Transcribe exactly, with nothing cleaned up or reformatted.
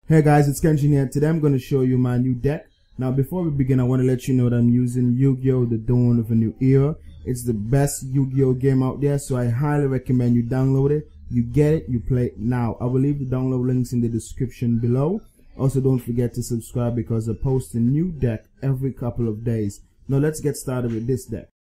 Hey guys, it's Kenshin here. Today I'm going to show you my new deck. Now before we begin, I want to let you know that I'm using Yu-Gi-Oh! The Dawn of a New Era. It's the best Yu-Gi-Oh! Game out there, so I highly recommend you download it. You get it, you play it now. I will leave the download links in the description below. Also, don't forget to subscribe because I post a new deck every couple of days. Now let's get started with this deck.